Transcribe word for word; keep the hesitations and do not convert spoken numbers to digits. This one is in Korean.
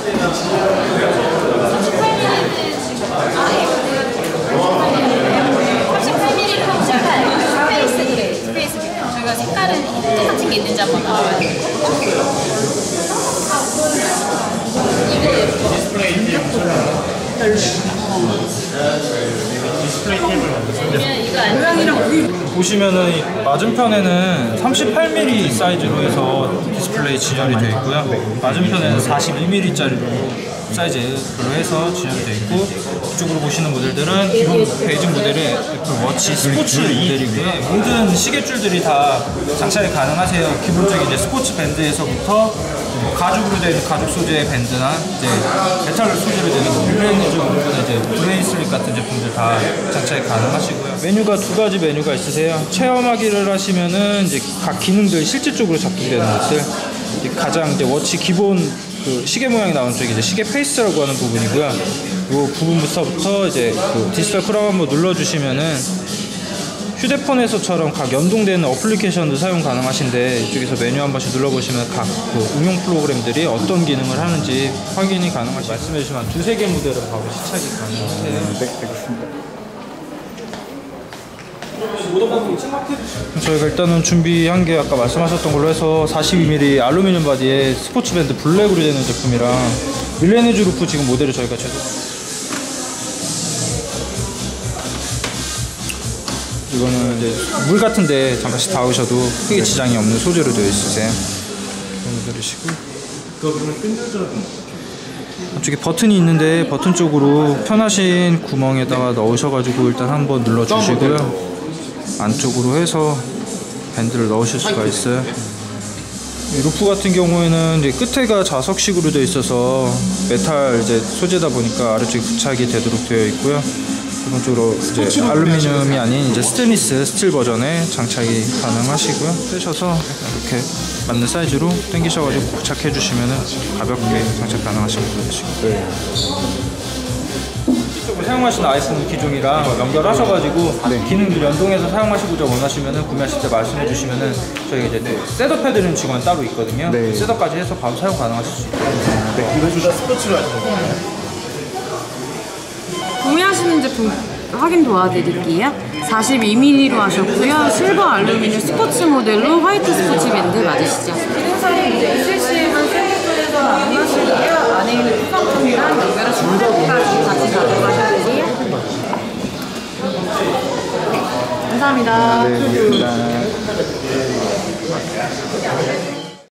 삼십팔 밀리미터 스페이스 그레이, 스페이스 그레이. 저희가 색깔은 똑같은 게 있는지 한번 봐봐요. 디스플레이 테이블 보시면은 맞은편에는 삼십팔 밀리미터 사이즈로 해서 디스플레이 진열이 되어 있고요. 맞은편에는 사십이 밀리미터짜리로 사이즈로 해서 진열이 되어 있고, 이쪽으로 보시는 모델들은 기본 베이직 모델의 애플 워치 스포츠 모델이고요. 모든 시계줄들이 다 장착이 가능하세요. 기본적인 이제 스포츠 밴드에서부터 뭐 가죽으로 되는 가죽 소재의 밴드나 이제 메탈 소재로 되는 블레이즈 부분에 이제 브레이슬릿 같은 제품들 다 장착이 가능하시고요. 메뉴가 두 가지 메뉴가 있으세요. 체험하기를 하시면은 이제 각 기능들 실질적으로 작동되는 것들, 가장 이제 워치 기본 그 시계 모양이 나오는 쪽이 이제 시계 페이스라고 하는 부분이고요. 이 부분부터부터 이제 그 디지털 크롬 한번 눌러주시면은 휴대폰에서처럼 각 연동되는 어플리케이션도 사용 가능하신데, 이쪽에서 메뉴 한 번씩 눌러보시면 각 그 응용 프로그램들이 어떤 기능을 하는지 확인이 가능하시고, 말씀해주시면 한 두세 개 모델은 바로 시착이 가능하세요. 네, 알겠습니다. 저희가 일단은 준비한 게 아까 말씀하셨던 걸로 해서 사십이 밀리미터 알루미늄 바디에 스포츠밴드 블랙으로 되는 제품이랑 밀레니즈 루프 지금 모델을 저희가 제작. 이거는 이제 물 같은데 잠깐씩 닿으셔도 크게 지장이 없는 소재로 되어 있으세요. 이런 모델이시고. 이쪽에 버튼이 있는데 버튼 쪽으로 편하신 구멍에다가 넣으셔가지고 일단 한번 눌러주시고요. 안쪽으로 해서 밴드를 넣으실 수가 있어요. 이 루프 같은 경우에는 이제 끝에가 자석식으로 되어 있어서 메탈 이제 소재다 보니까 아래쪽에 부착이 되도록 되어 있고요. 기본적으로 이제 알루미늄이 아닌 이제 스테인리스 스틸 버전에 장착이 가능하시고요. 떼셔서 이렇게 맞는 사이즈로 당기셔가지고 부착해 주시면은 가볍게 장착 가능하신 모델이시고. 네. 사용하시는 아이폰 기종이랑 연결하셔가지고 네. 기능들 연동해서 사용하시고자 원하시면은 구매하실 때 말씀해 주시면은 저희가 이제 네, 셋업해드리는 직원이 따로 있거든요. 네. 셋업까지 해서 바로 사용 가능하실 수 있고요. 네. 이거 둘 다 스포츠로 하시는 건가요? 구매하시는 제품 확인 도와드릴게요. 사십이 밀리미터로 하셨고요. 실버 알루미늄 스포츠 모델로 화이트 스포츠 밴드 맞으시죠? 기능사이 이제 이실시엠은 세계도에서 안 마시고요. 안에 있는 수성품이랑 연결하신 패드까지 같이 가져가셔야 돼요. 감사합니다. 네, 감사합니다.